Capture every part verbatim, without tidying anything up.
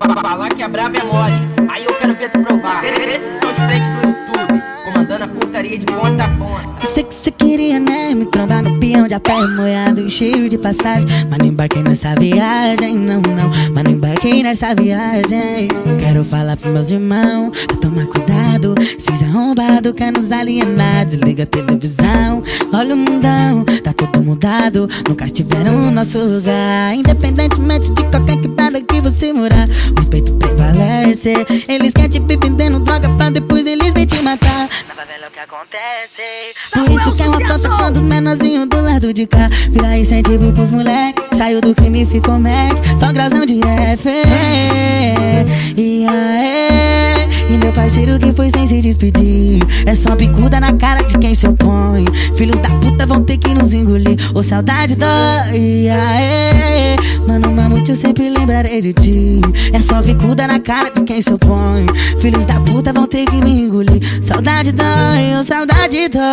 Falar que a braba é mole, aí eu quero ver tu provar. Esses são de frente do YouTube, comandando a putaria de ponta a ponta. Eu sei que cê queria, né, me trombar no peão de a pé molhado e cheio de passagem. Mas não embarquei nessa viagem, não, não. Mas não embarquei nessa viagem. Quero falar pros meus irmãos pra tomar cuidado. Seja arrombado, quer nos alienar. Desliga a televisão, olha o mundão, tá todo mudado. Nunca estiveram no nosso lugar. Independentemente de qualquer quebrada que você morar, o respeito prevalece. Eles querem te ver vendendo droga pra depois eles vêm te matar. Na favela é o que acontece. Por isso que é uma afronta quando os menorzinhos do lado de cá vira incentivo pros moleque. Saiu do crime e ficou Mac, só grãozão de F. E aê, e meu parceiro que foi sem se despedir, é só bicuda na cara de quem se opõe. Filhos da puta vão ter que nos engolir, ô saudade dói. E aê, mano, mamute, eu sempre lembrarei de ti. É só bicuda na cara de quem se opõe. Filhos da puta vão ter que me engolir. Saudade dói, ô saudade dói.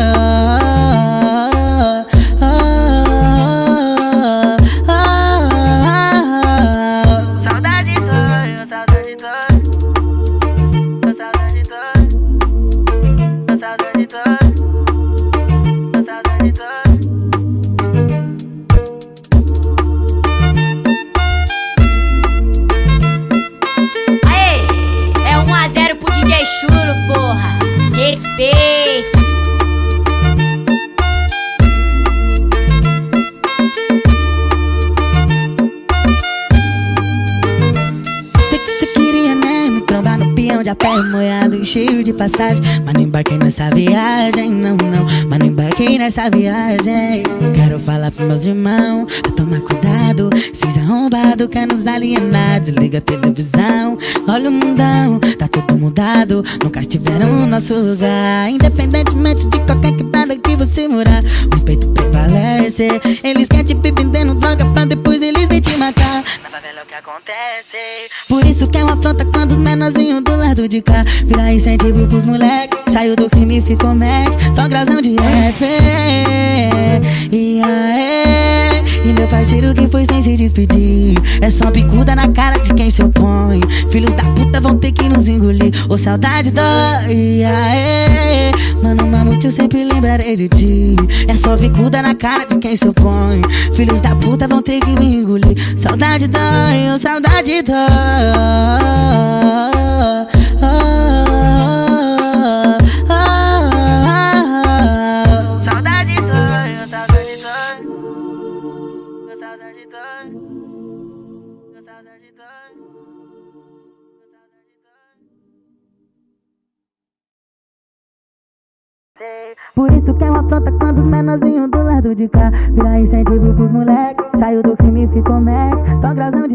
Saudade dói, ô saudade dói. Ô saudade dói. Ô saudade dói. Ô saudade dói. Aê, é um a zero pro D J Chulo, porra. Respeito. Sei que cê queria, né, me trombar no peão de a pé molhado e cheio de passagem. Mas não embarquei nessa viagem, não, não. Mas não embarquei nessa viagem. Quero falar pros meus irmãos pra tomar cuidado. Seja arrombado, quer nos alienar. Desliga a televisão, olha o mundão, tá todo mudado. Nunca estiveram no nosso lugar. Independentemente de qualquer quebrada que você morar, o respeito prevalece. Eles querem te ver vendendo droga pra depois eles vêm te matar. Na favela é o que acontece. Por isso que é uma afronta quando os menorzinhos do lado de cá vira incentivo pros moleque. Saiu do crime e ficou Mac, só grãozão de F. E aê, e meu parceiro que foi sem se despedir, é só bicuda na cara de quem se opõe. Filhos da puta vão ter que nos engolir, ô saudade dói. E aê, mano, mamute, eu sempre lembrarei de ti. É só bicuda na cara de quem se opõe. Filhos da puta vão ter que me engolir. Saudade dói, ô saudade dói. Saudade dói, ô saudade dói. Ô saudade dói. Ô saudade dói. Por isso que é uma afronta quando os menorzinhos do lado de cá vira incentivo pros moleque. Saiu do crime e ficou Mac, só grãozão